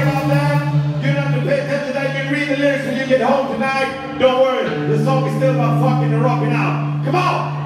care about that. You don't have to pay attention to that. You can read the lyrics when you get home tonight. Don't worry, the song is still about fucking and rocking out. Come on!